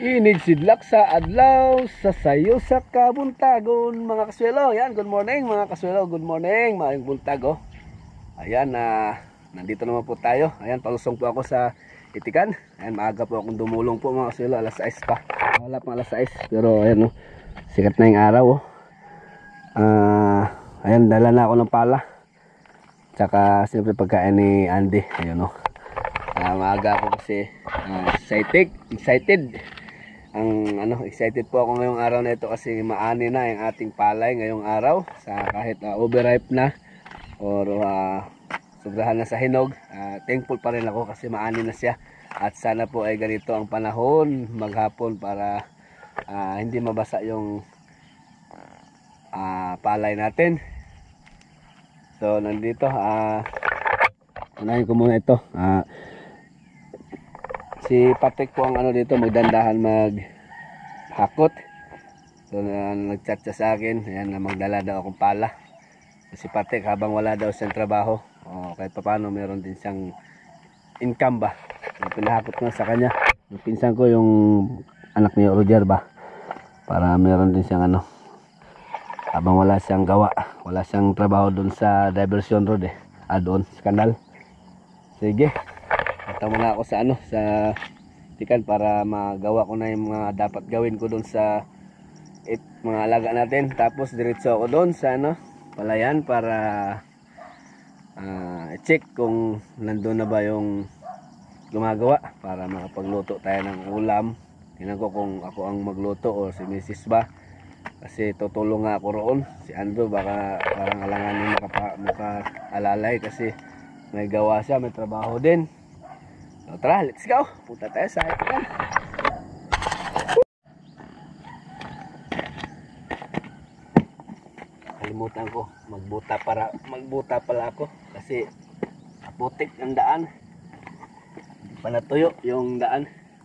Inig sidlak sa adlaw sa sayo sa kabuntagon mga kaswelo. Yan, good morning mga kaswelo, good morning, maayong buntag oh. Ayan, nandito naman po tayo. Ayan, palusong po ako sa Itikan. Ayan, maaga po akong dumulong po mga kaswelo, alas 6 pa. Wala pang alas 6, pero ayan oh, sikat na yung araw oh. Ayan, dala na ako ng pala. Tsaka siyempre pagkain ni Andy. Ayun oh. Maaga ako kasi excited. Excited po ako ngayong araw na ito kasi maani na yung ating palay ngayong araw sa kahit overripe na or sobrahan na sa hinog. Thankful pa rin ako kasi maani na siya at sana po ay ganito ang panahon maghapon para hindi mabasa yung palay natin. So nandito unahin ko muna ito. Si Patrick po ang dito magdandahan maghakot. So nagchat siya sa akin, ayan, na magdala daw akong pala. Si Patrick habang wala daw siyang trabaho, kahit paano meron din siyang income ba. Pinahakot ko sa kanya. Yung pinsan ko yung anak ni Roger ba. Para meron din siyang habang wala siyang gawa, wala siyang trabaho doon sa Diversion Road doon sa kanal. Sige. Punta muna ako sa sa Itikan para magawa ko na yung mga dapat gawin ko doon sa mga alaga natin. Tapos diretso ako doon sa palayan para check kung nandun na ba yung gumagawa para makapagluto tayo ng ulam. Tingnan ko kung ako ang magluto o si Mrs. ba. Kasi tutulong nga ako roon. Si Andrew baka parang alanganin makaalalay kasi may gawa siya, may trabaho din. So, tara, let's go. Punta tayo sa Itikan. Kalimutan ko magbuta pala ako kasi putik ang daan. Hindi pa natuyo yung daan.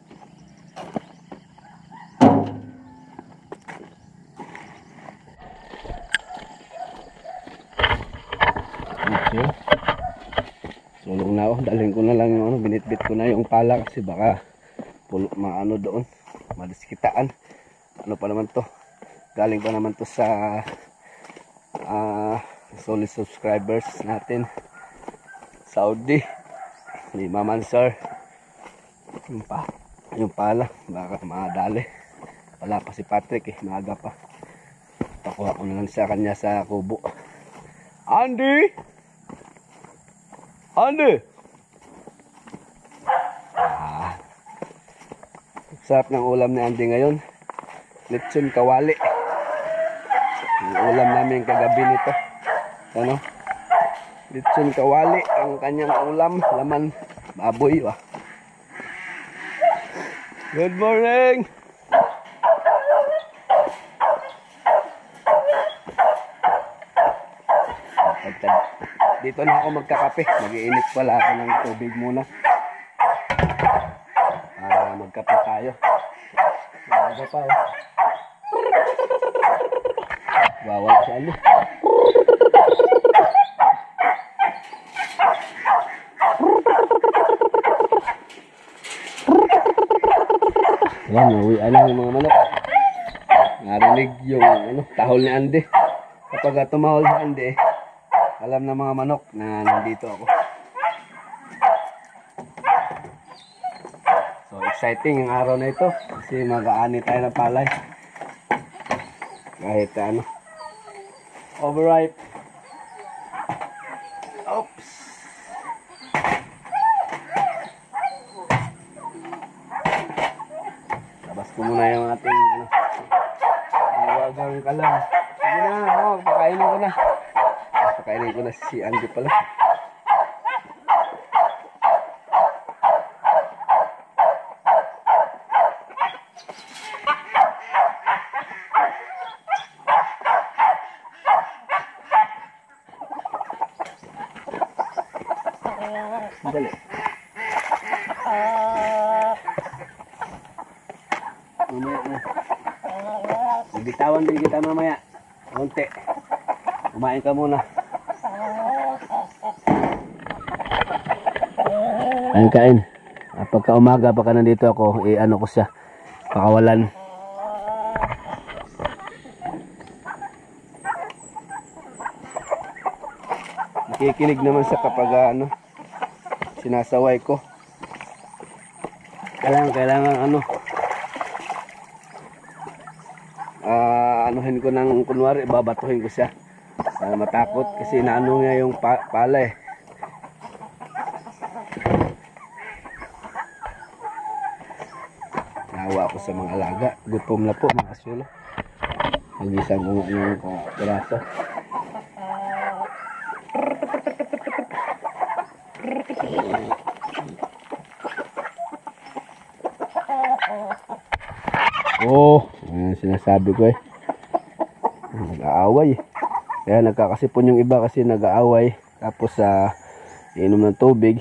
Okay. Sulong na ako, dalhin ko na lang yung binitbit ko na yung pala kasi baka doon, madiskitaan. Ano pa naman to, galing pa naman to sa solid subscribers natin Saudi, ni Mamansar. Yung pala baka madali, wala pa si Patrick maaga pa. Pakuha ko na lang sa kanya sa kubo. Andy! Sarap ng ulam ni Andy ngayon. Lechon kawali. Yung ulam namin kagabi nito. Lechon kawali ang kanyang ulam. Laman baboy ba. Good morning! Dito na ako magkakape. Mag-iinit pala ako ng tubig muna para magkape tayo. Maaga pa bawal siya Yan, uwian na yung mga manok. Narinig yung tahol ni Andy. Kapag tumahol si Andy, alam na mga manok na nandito ako. So exciting yung araw na ito kasi mag-aani tayo ng palay. Kahit overripe. Oops. Labas ko muna yung ating mawagang kalam. Sige na, pakainin ko na. Pakainin ko na si Andy pala. Dali. Bitawan din kita mamaya. Konti. Kumain ka muna. Kain. Pagka umaga, pagka nandito ako, ano ko siya, pakawalan. Nakikinig naman sa kapag sinasaway ko. Kailangan anuhin ko ng kunwari, babatuhin ko siya para matakot kasi naano niya yung pala eh. Nawa ako sa mga alaga, gutom na po mga kasulo. Nagisang ko nga yung piraso. Sinasabi ko eh, nag-aaway. Kaya nagkakasipon yung iba kasi nag-aaway. Tapos inom ng tubig.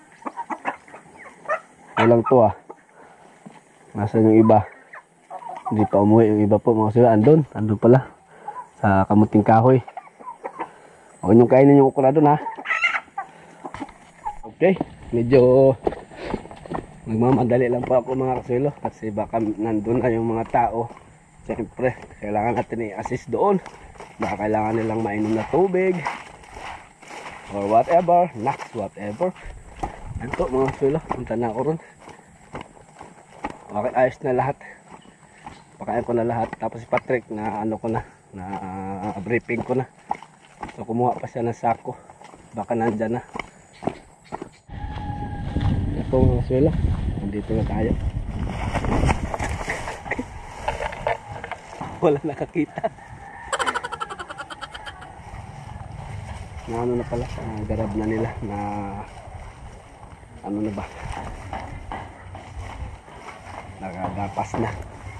Walang to Nasaan yung iba? Hindi pa umuwi yung iba po mga sila. Andun pala sa kamuting kahoy. Huwag niyong kainin yung okra doon Okay, medyo nagmamadali lang po ako mga kasulo kasi baka nandun na yung mga tao. Siyempre, kailangan natin i-assist doon. Baka kailangan nilang mainom na tubig or whatever, next whatever. Yan po mga kasulo, punta na ako ron. Okay, ayos na lahat. Pakain ko na lahat. Tapos si Patrick na briefing ko na. So kumuha pa siya ng sako. Baka nandyan na. Yan po mga kasulo, nandito na tayo. Wala nakakita. Na na pala, garab na nila na na ba? Nakagapas na.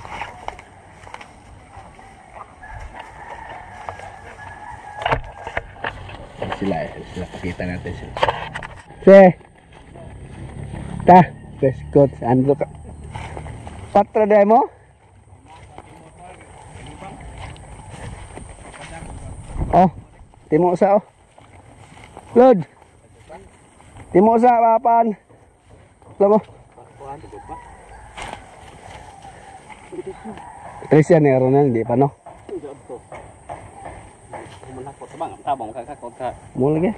Sila pakita natin sila. Peskot, Andro ka. Patra dahil mo? Timo sa Lord. Timo sa papan. Lamo. Trisya ni Ronald di pa no. Mo lagi.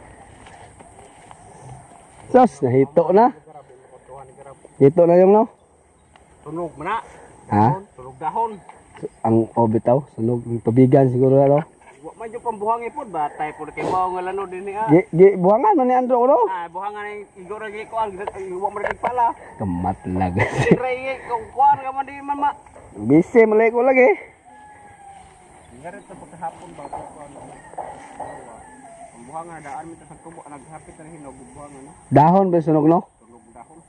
Sos nahito na. Hito na yung no. Tunog mana? Tunog dahon. Ang bitaw, sunog ng tubigan siguro ano. Medyo pambuhangin po ba? Tayo po kay bao nga lano din niya. Buhangan man ni Andro no? Buhangan ni igor lagi ko ang iwa mo rin pala. Kamat lag. Ray ko kuan ka man di man ma. Bisi malay ko lagi. Garet sa pagkahapon ba ko ano. Pambuhangan daan mi sa tubo naghapit na hinog buhangan no. Dahon ba sunog no? Tunog dahon.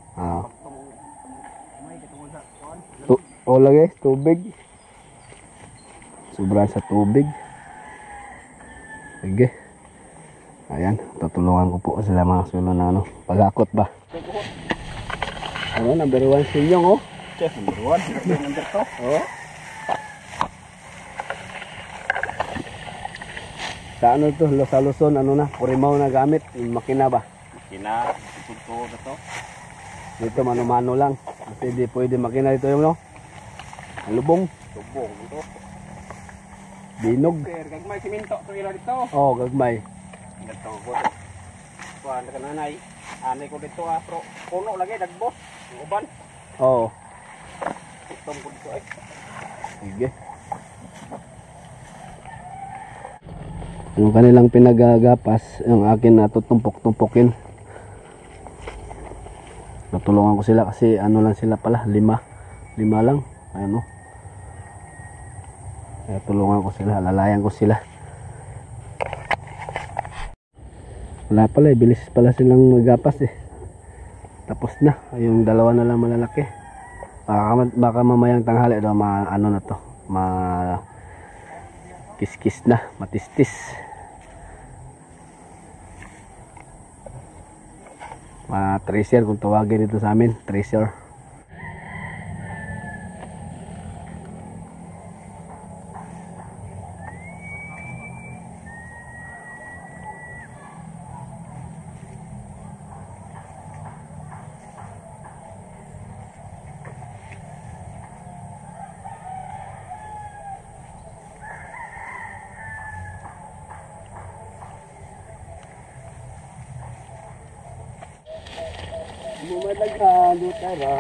May katungod sa kuan. Lagi tubig. Sobra sa tubig. Sige. Ayan, tutulungan ko po sila mga sulo na pagakot ba. Number 1 sinyong Chef, number 1. Number 2. Sa to, sa Luzon, Purimaw na gamit, yung makina ba? Makina, ito na to. Dito mano-mano lang. Kasi di pwede makina dito yung lubong. Lubong ito. Binog. Gagmay siminto to ila dito. Gagmay. Dito ko. Kuan ka nanay. Anay ko dito pro puno lagi dagbos. Uban. Itong ko dito Sige. Yung kanilang pinagagapas, yung akin natutumpok-tumpokin. Natulungan ko sila kasi lang sila pala, 5 lang. Kaya tulungan ko sila, lalayan ko sila. Wala pala bilis pala silang magapas Tapos na, yung dalawa na lang malalaki. Baka mamayang tanghali daw kiskis na, matistis. Tracer kung tawagin dito sa amin, tracer. Bumadaghan, Dutara.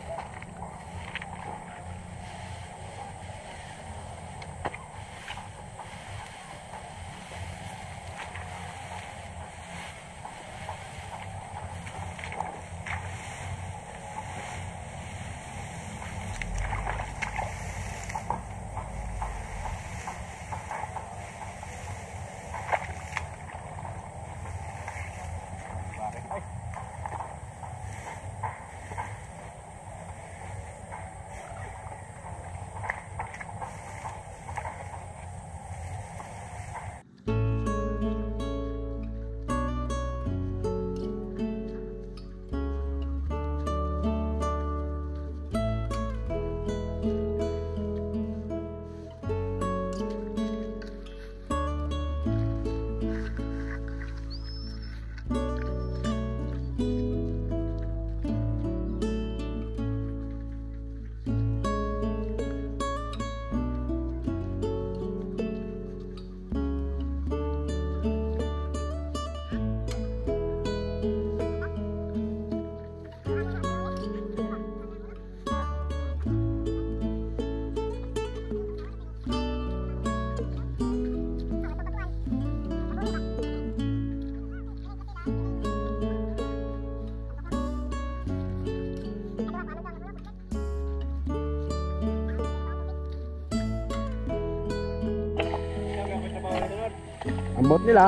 Ambot nila.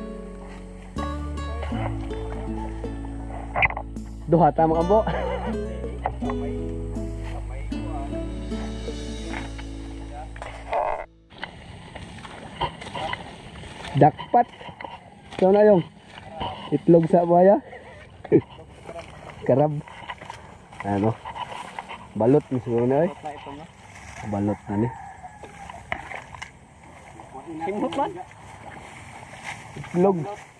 Duha tamang ambo. Dakpat. So na yung itlog sa buhaya. Karab. Ano? Balot ni siguro na eh. Balot na ni. Simot man. Itlog.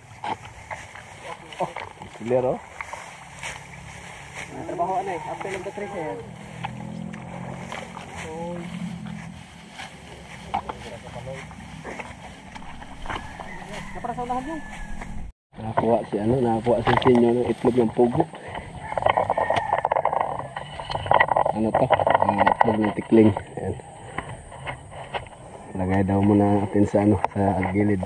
Oh, clear oh. Trabaho ano eh. After ng battery siya yan. Naparasaulahan yung. Nakakuha si senyo ng itlog ng pugo. Ano to? Itlog ng tikling. Ayan. Lagay daw muna natin sa sa gilid.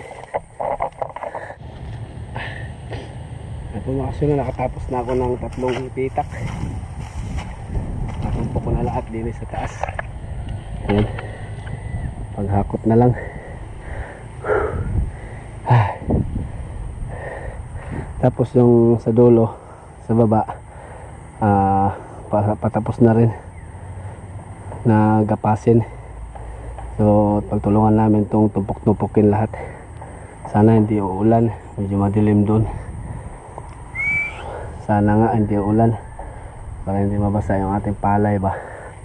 Ito mga kasunod, nakatapos na ako ng 3 pitak. Natumpo ko na lahat din sa taas. Ayan. Paghakot na lang. Tapos yung sa dulo, sa baba, patapos na rin na gapasin. So pagtulungan namin itong tumpok-tumpokin lahat. Sana hindi uulan, medyo madilim dun. Sana nga hindi uulan para hindi mabasa yung ating palay ba.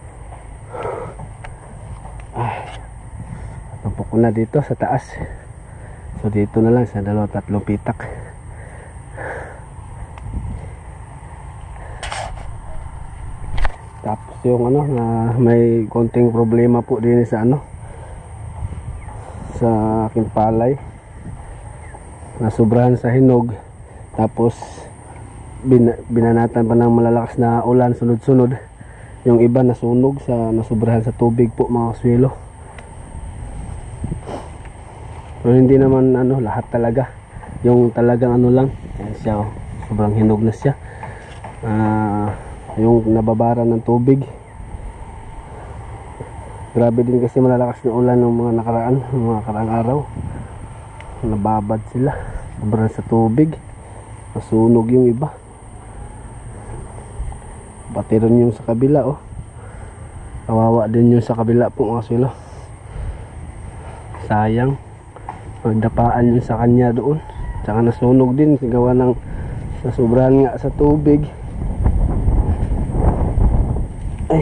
Tumpok ko na dito sa taas. So dito na lang sa 2-3 pitak. Tapos yung na may konting problema po din sa sa aking palay. Nasubrahan sa hinog. Tapos binanatan pa ng malalakas na ulan sunod-sunod. Yung iba nasunog sa nasubrahan sa tubig po mga kaswelo. Pero hindi naman lahat talaga. Yung talagang lang. Ayan siya oh. Sobrang hinog na siya. Yung nababara ng tubig. Grabe din kasi malalakas na ulan ng mga nakaraang araw. Nababad sila. Sobrang sa tubig. Nasunog yung iba. Pati rin yung sa kabila oh. Kawawa din yung sa kabila po mga silo. Sayang. Magdapaan yung sa kanya doon. Tsaka nasunog din. Gawa ng nasubrahan nga sa tubig. Ay.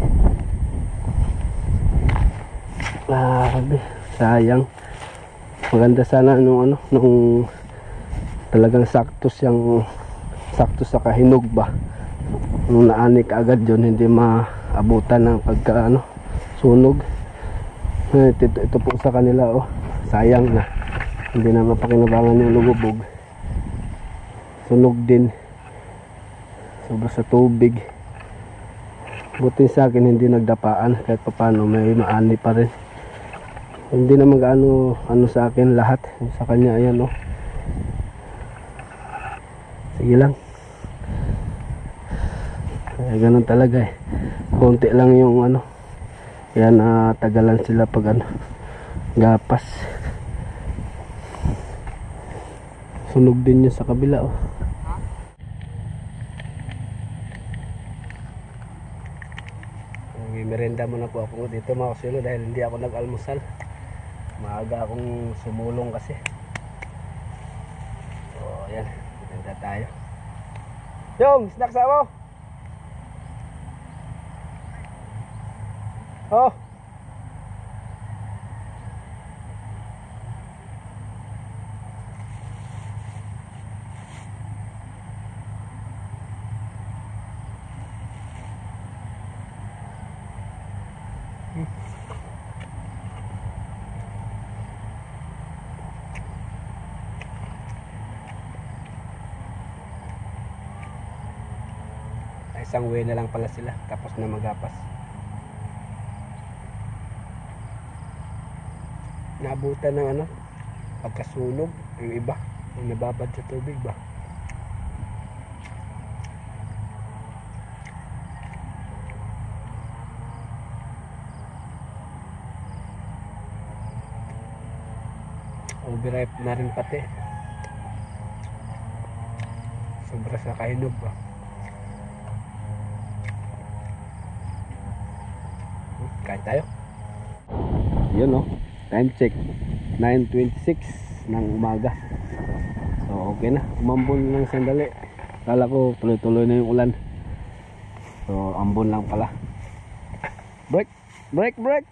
Grabe. Sayang. Maganda sana nung talagang sakto sa kahinog ba. Nung naanik agad yun, hindi maabutan ng pagka sunog. Ito po sa kanila oh. Sayang na hindi na mapakinabangan yung lubog. Sunog din. sobra sa tubig. Buti sa akin hindi nagdapaan, kahit paano may maani pa rin. Hindi naman gaano ano sa akin lahat, sa kanya ayan oh. Sige lang. Kaya ganun talaga eh. Konti lang yung ano. Yan tagalan sila pag ano, gapas. Sunog din yun sa kabila oh. Merenda muna po ako dito mga kasilo dahil hindi ako nag-almusal. Maaga akong sumulong kasi. So ayan, merenda tayo. Yung, snack sa mo! Oh! Isang way na lang pala sila tapos na magapas. Naabutan ng ano, pagkasunog yung iba yung nababad sa tubig ba. Overripe na rin pati, sobra sa kainog ba. Kain tayo. Yun no, time check 9:26 ng umaga. So okay na, umambon lang sandali. Kala ko tuloy-tuloy na yung ulan. So ambon lang pala. Break, break, break.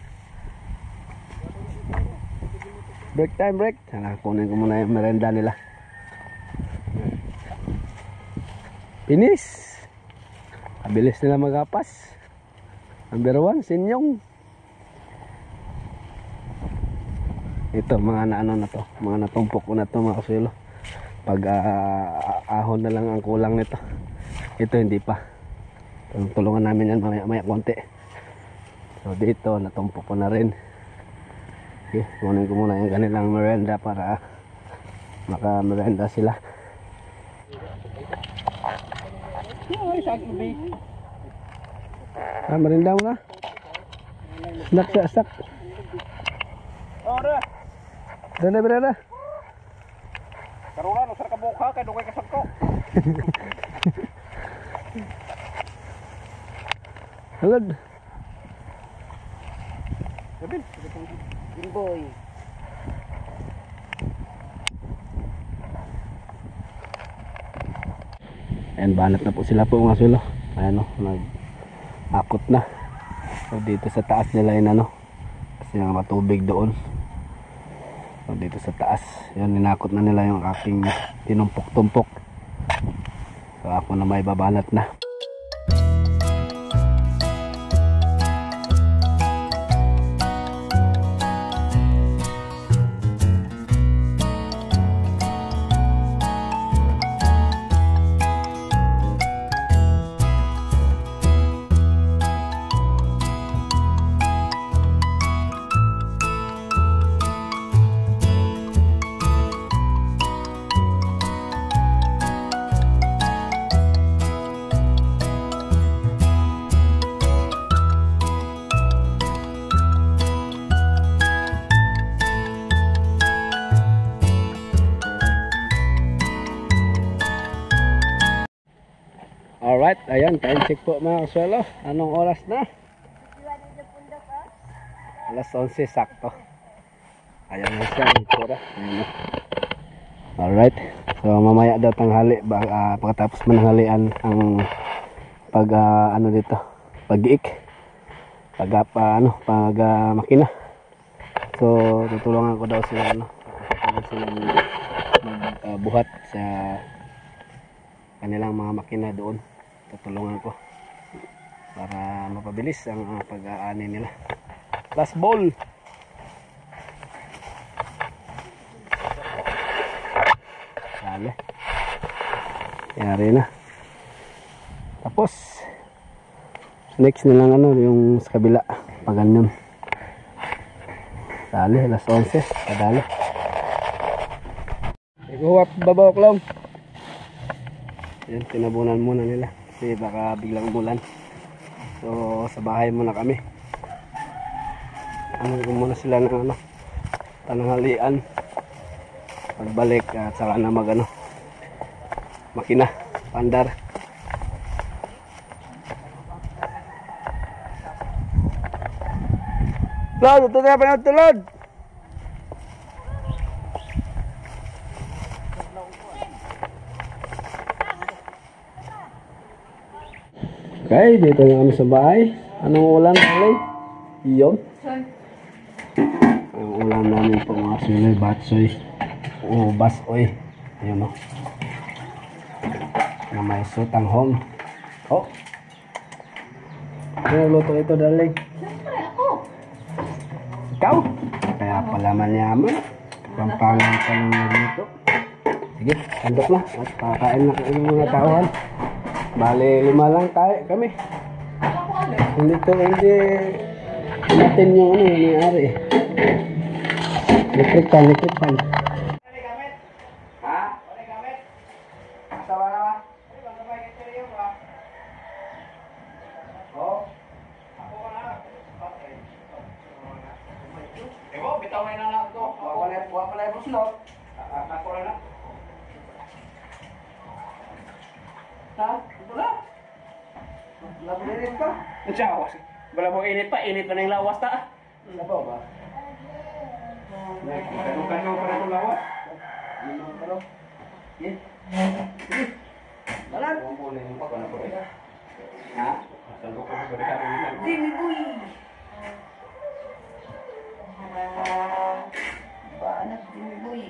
Break time, break. Sana kunin ko muna yung merenda nila. Finish. Abilis nila magapas. Number 1, sinyong. Ito mga naano na to, mga natumpok ko na to mga kasilo. Pag ahon na lang ang kulang nito. Ito hindi pa. Tulungan namin yan maya konti. So dito natumpok ko na rin. Okay, kunin ko muna yung kanilang merenda para maka merenda sila. Merenda mo na. Snack sa sak. Ora. Dala berada. Karulan usar ka buka kay dugay ka sagko. Halad. Gabil, boy. Ayan, banat na po sila po mga sulo. Ayan o, nag-akot na. So dito sa taas nila yun ano, kasi yung matubig doon. So dito sa taas, yun, ninakot na nila yung aking tinumpok-tumpok. So ako na may babanat na. Alright, ayan, time check po mga kasuelo. Anong oras na? Alas 11 sakto. Ayan na siya, itsura. Alright, so mamaya daw tanghali, pagkatapos mananghalian ang pag ano dito, pag-iik, pag makina. So tutulungan ko daw sila buhat sa kanilang mga makina doon. Tutulungan ko para mapabilis ang pag-aani nila. Last ball. Sale. Yari na. Tapos next na lang ano yung sa kabila pag ganyan. Dali alas 11 kadali. Iguwap babaw klong. Yan tinabunan muna nila kasi baka biglang umulan. So sa bahay muna kami. Ano muna sila ng ano tananghalian. Pagbalik at saka na mag ano makina pandar. Lod, ito na pa na tulod. Okay, dito na kami sa bahay. Anong ulam namin? Iyon. Ang ulam namin po mga sunoy, batsoy. O basoy. Ayun o. Na may sutanghong. Oh. Ano luto ito, darling? Ikaw? Kaya pala manyaman. Pampangan ka ng dito. Sige, sandok na. At kakain na kayo mga tauhan. Bale, 5 lang tayo kami. Hindi natin yung ano, yung may-ari. Electric pan. Ha? Asawa na ba? Oo. Bitaw na lang ito. Huwag pala yung buslot. Ako na lang. Ha? Wala. Labirin ka? Jawas. Wala mo init pa na yung lawas ta. Labaw ba? Kanong pa na itong lawas. Balan. Ha? Sandok ko ba rin? Dini boy. Banat din boy.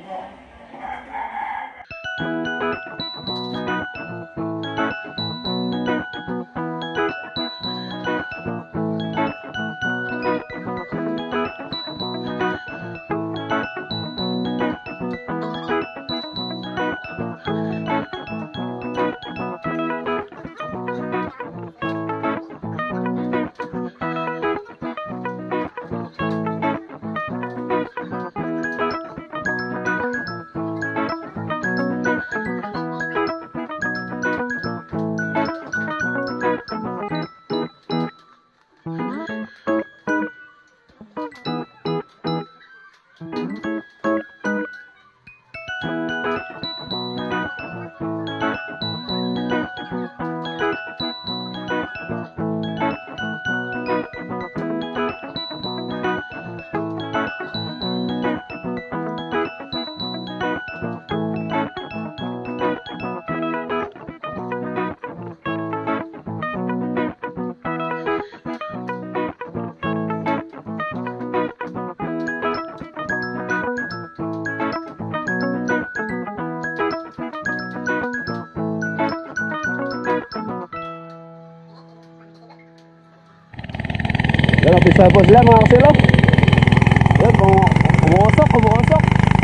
Yan, pisa po sila mga kasilo. Yan, kumuusok.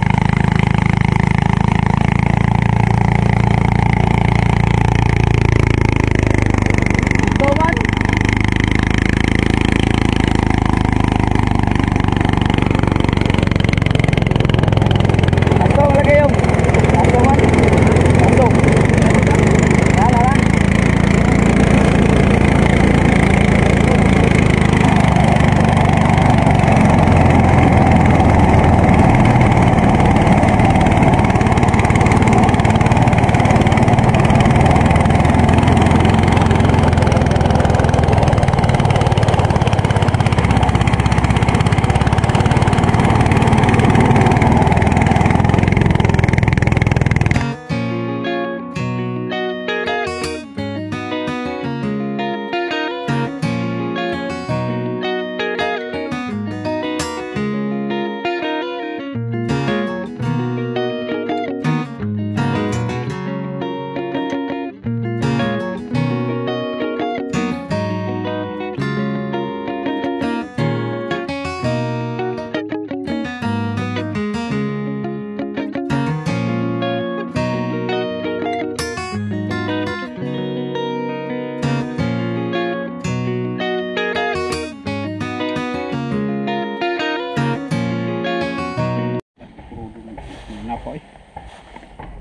Tuman. Asong lagi yung. Asongan. Asong. Lala.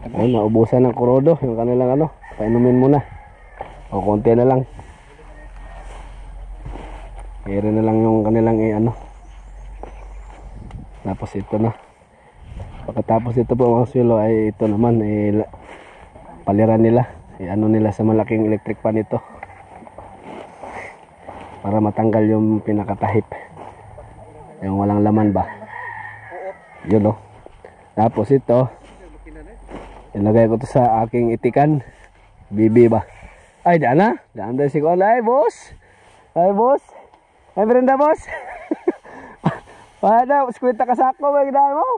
Ayun, naubusan ng kurodo yung kanilang ano, painumin muna. O konti na lang. Kaya na lang yung kanilang ano. Tapos ito na. Pagkatapos ito po mga swelo ay ito naman paliran nila. Ano nila sa malaking electric pan ito. Para matanggal yung pinakatahip. Yung walang laman ba. Yun o. Tapos ito. Ilagay ko to sa aking itikan. Bibi ba. Ay daan na. Daan na si Kuan. Ay boss. Ay boss. Ay merenda boss. Wala, skwenta ka sako ba gidaan mo?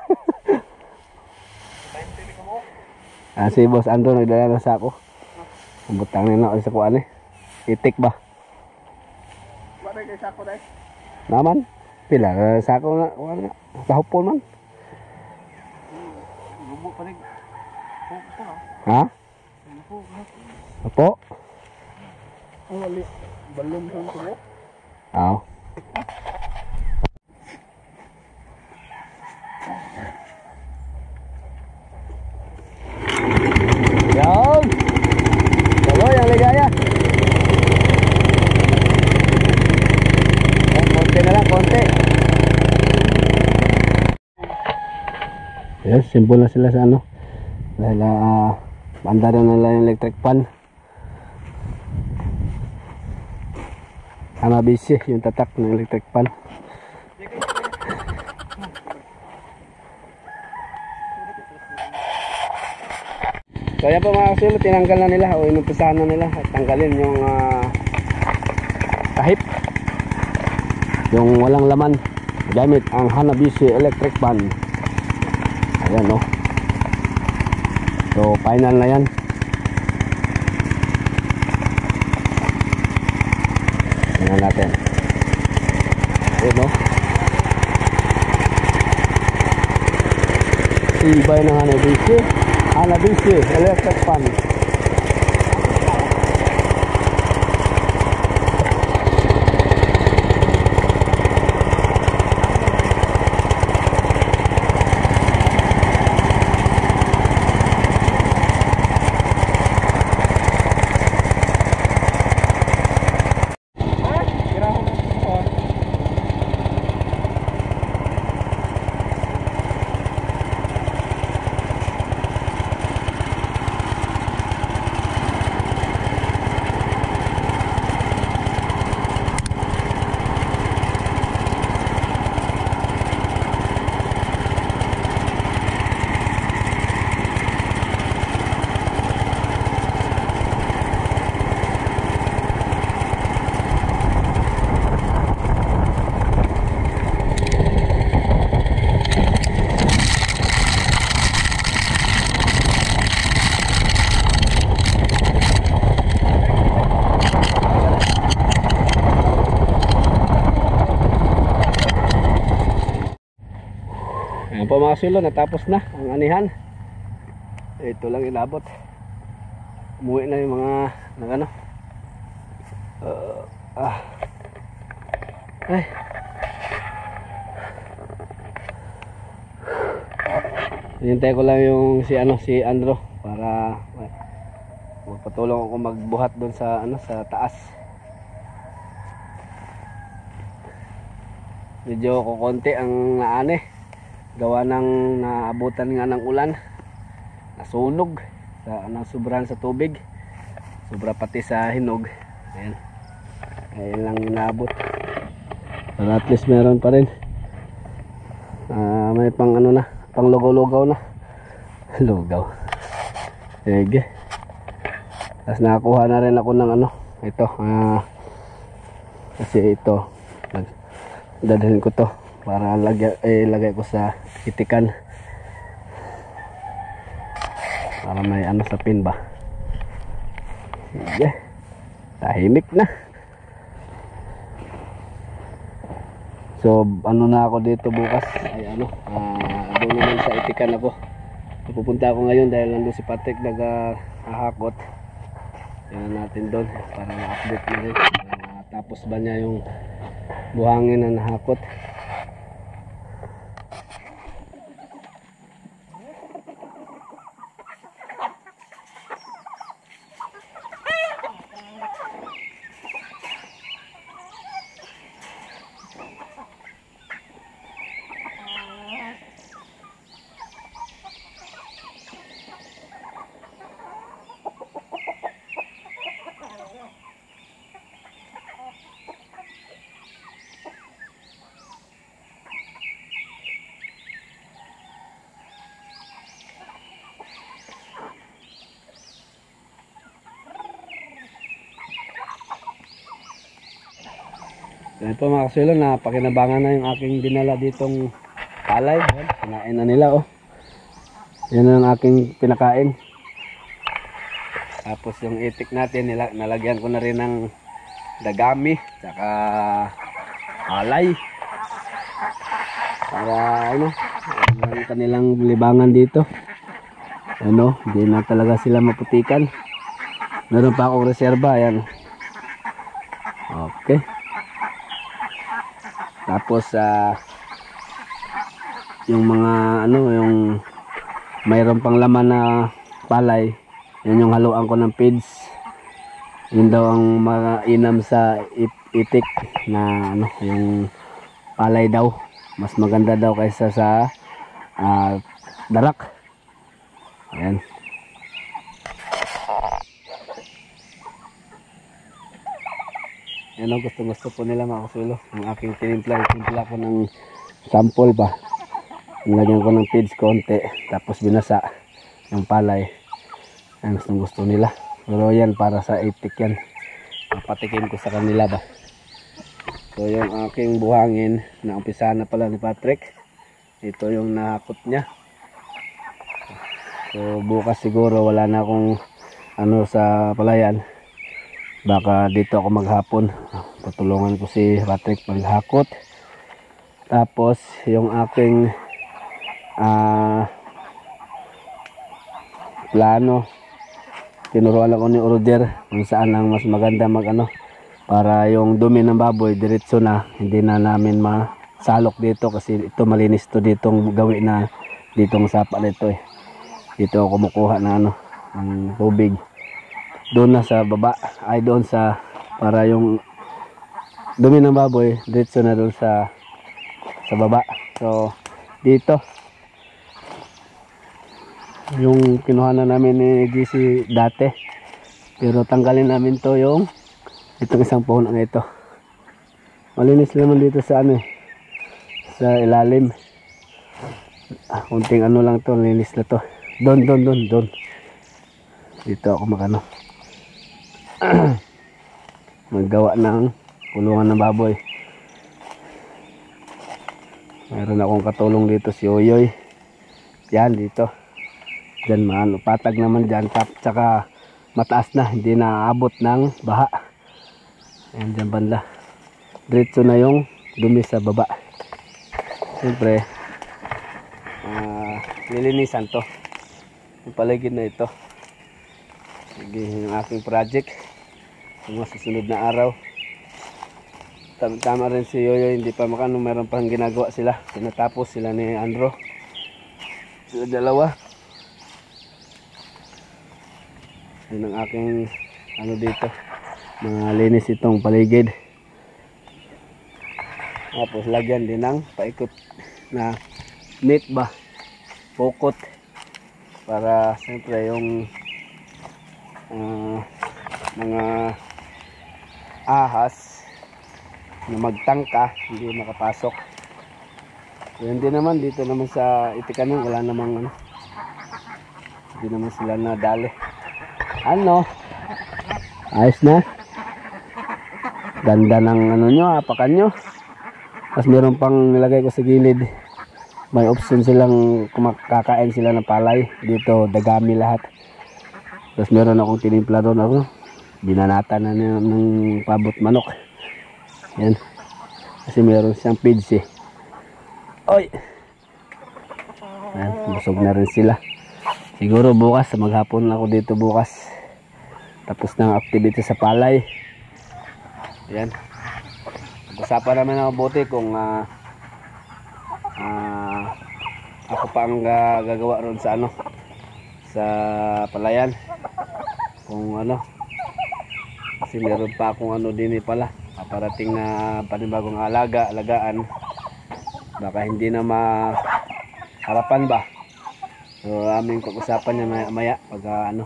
Si boss Andro nagdala ng sako. Butang nila ako sa kuan Itik ba? Wala kay sako dai. Naman. Pila sako na wala. Sa hupon man. Lubo pa rin. Ha? Apo? Ang wali. Balong sa tubo. Aw. Yan. Tuloy ang ligaya. Konti na lang, konti. Yes, simple na sila sa ano. Dahil banda na nila yung electric pan. Hanabishi yung tatak ng electric pan. So yan po mga kasulo, tinanggal na nila o inumpisahan na nila at tanggalin yung tahip, yung walang laman gamit ang Hanabishi electric pan. Ayan no. So final na yan. Tingnan natin. Ayan no. Ibay ng Hanabishi electric pan. Ayan po mga silo, natapos na ang anihan. Ito lang inabot. Umuwi na yung mga ano. Ay. Hintay ko lang yung si Andro para magpatulong ako magbuhat doon sa sa taas. Medyo kukonti ang naane. Gawa ng naabutan nga ng ulan, nasunog sa sobrahan sa tubig, sobra pati sa hinog. Ayan, ayun lang inabot. Pero at least meron pa rin. May pang pang lugaw-lugaw na. Lugaw. Sige. Tapos nakakuha na rin ako ng ito. Kasi ito dadalhin ko to para lagay ko sa itikan para may sa pin ba. Sige, tahimik na. So na ako dito bukas ay doon naman sa itikan ako. Pupunta ako ngayon dahil nandun si Patrick nag-ahakot. Yan natin doon para ma-update na rin tapos ba niya yung buhangin na nahakot. Yan po mga kasuelo, na pakinabangan na yung aking dinala ditong palay. Yan, kinain na nila oh. Yan ang aking pinakain. Tapos yung itik natin, nalagyan ko na rin ng dagami, tsaka alay. Para ano, ang kanilang libangan dito. Ano, hindi na talaga sila maputikan. Meron pa akong reserba, ayan. Okay. Tapos yung mga ano, yung mayroon pang laman na palay, yan yung haluan ko ng feeds. Yun daw ang mainam sa itik na ano, yung palay daw. Mas maganda daw kaysa sa darak. Ayan. Yan ang gusto po nila mga kasuelo. Yung aking tinimpla ko ng sample ba. Nilagyan ko ng feeds konti, tapos binasa yung palay. Yan gusto nila. Pero yan para sa itik yan. Patikin ko sa kanila ba. So yung aking buhangin, na umpisa na pala ni Patrick. Ito yung nahakot niya. So bukas siguro wala na akong ano sa palayan. Baka dito ako maghapon. Patulungan ko si Patrick maghakot. Tapos yung aking plano, tinuruan ako ni Order kung saan ang mas maganda magano para yung dumi ng baboy diretso na, hindi na namin masalok dito kasi ito malinis to ditong gawi na ditong sapa nito eh. Dito ako kumukuha ng ano, ng tubig. Doon na sa baba, ay doon sa, para yung dumi ng baboy diretso na doon sa baba. So dito yung kinuha na namin ni GC dati, pero tanggalin namin to yung itong isang puno na ito. Malinis naman dito sa ano eh, sa ilalim. Kunting ano lang to, linis na to. Doon dito ako magano maggawa ng kulungan ng baboy. Meron akong katulong dito, si Oyoy. Yan dito. Diyan man, patag naman dyan. Tsaka mataas na, hindi na aabot ng baha. Ayan dyan banda. Diretso na yung dumi sa baba. Siyempre, nilinisan to. Yung paligid na ito. Sige, yung aking project. Yung mga susunod na araw. Tama rin si Yoyo, hindi pa makano, meron pang ginagawa sila. Tinatapos sila ni Andro. Sila dalawa. Yun ang aking ano dito, mga linis itong paligid. Tapos lagyan din ng paikot na net ba, pokot, para siyempre yung mga ahas na magtangka hindi makapasok. So, hindi naman dito naman sa Itikanon wala namang ano, hindi naman sila nadali. Ano? Ayos na. Ganda ng ano nyo, apakan nyo. Tapos meron pang nilagay ko sa gilid. May option silang kakain sila ng palay. Dito dagami lahat. Tapos meron akong tinimpla doon ako. Binanata na ng pabot manok. Yan. Kasi meron siyang feeds eh. Oy! Yan, busog na rin sila. Siguro bukas, maghapon ako dito bukas. Tapos ng activity sa palay. Yan. Usapan naman ako buti kung ako pa ang gagawa ron sa ano, sa palayan. Kung ano, kasi meron pa akong ano din pala, parating na panibagong alagaan. Baka hindi na maharapan ba. So aming pag-usapan niya maya pag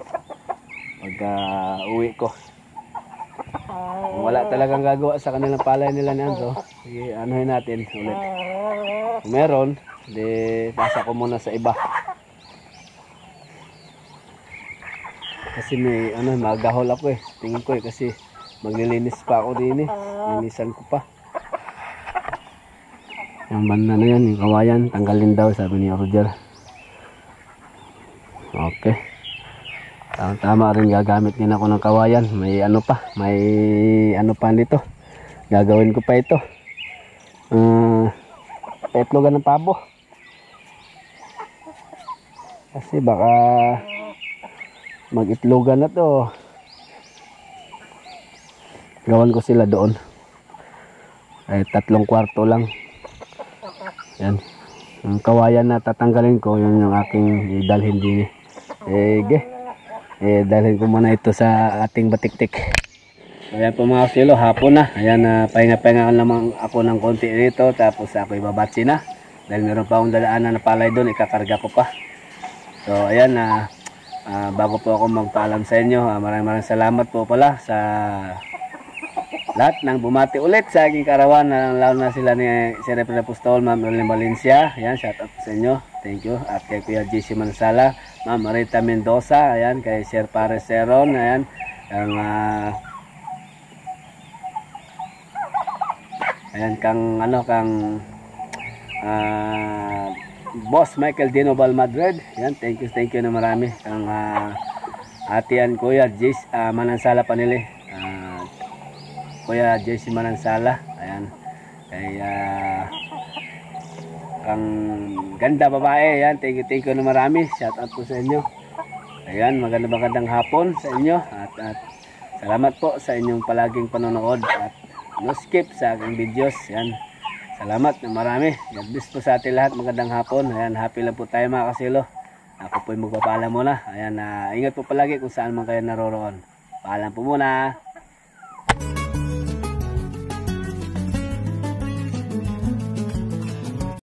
uwi ko. Kung wala talagang gagawa sa kanilang palay nila na Andro, sige, anuhin natin ulit. Kung meron, di pasa ko muna sa iba. Kasi may magahol ako eh. Tingin ko eh kasi maglilinis pa ako din eh. Linisan ko pa. ang banda na yan, yung kawayan, tanggalin daw, sabi ni Roger. Okay. Tama rin, gagamit din ako ng kawayan. May ano pa nito. Gagawin ko pa ito. Petlogan ng pabo. Kasi baka mag-itlogan na to. Gawan ko sila doon. Ay 3 kwarto lang. Yan. Yung kawayan na tatanggalin ko, yun yung aking idalhin din. Dalhin ko muna ito sa ating batiktik. Ayan po mga kasilo, hapon na. Ayan, pahinga-pahinga naman ako ng konti rito. Tapos ako ibabatsi na. Dahil meron pa akong dadaanan na palay doon, ikakarga ko pa. So ayan, bago po ako magpaalam sa inyo, maraming salamat po pala sa lahat ng bumati ulit sa aking karawan, lalo na sila ni Sir Apostol, Ma'am Erlyn Valencia. Ayan, shout out sa inyo. Thank you. At kay Kuya JC Mansala, Ma'am Marita Mendoza, ayan, kay Sir Pares Seron, ayan, ang ayan kang Boss Michael Dino Balmadred. Ayan, thank you na marami. Kang atian Kuya JC Manansala Panili. Kuya JC Manansala, ayan, kay kang ganda babae, ayan, thank you na marami, shout out po sa inyo. Ayan, magandang hapon sa inyo, at salamat po sa inyong palaging panonood at no skip sa aking videos. Ayan, salamat na marami. God bless po sa ating lahat, magandang hapon. Ayan, happy lang po tayo mga kasilo. Ako po'y magpapaalam muna. Ayan, ingat po palagi kung saan man kayo naroroon. Paalam po muna.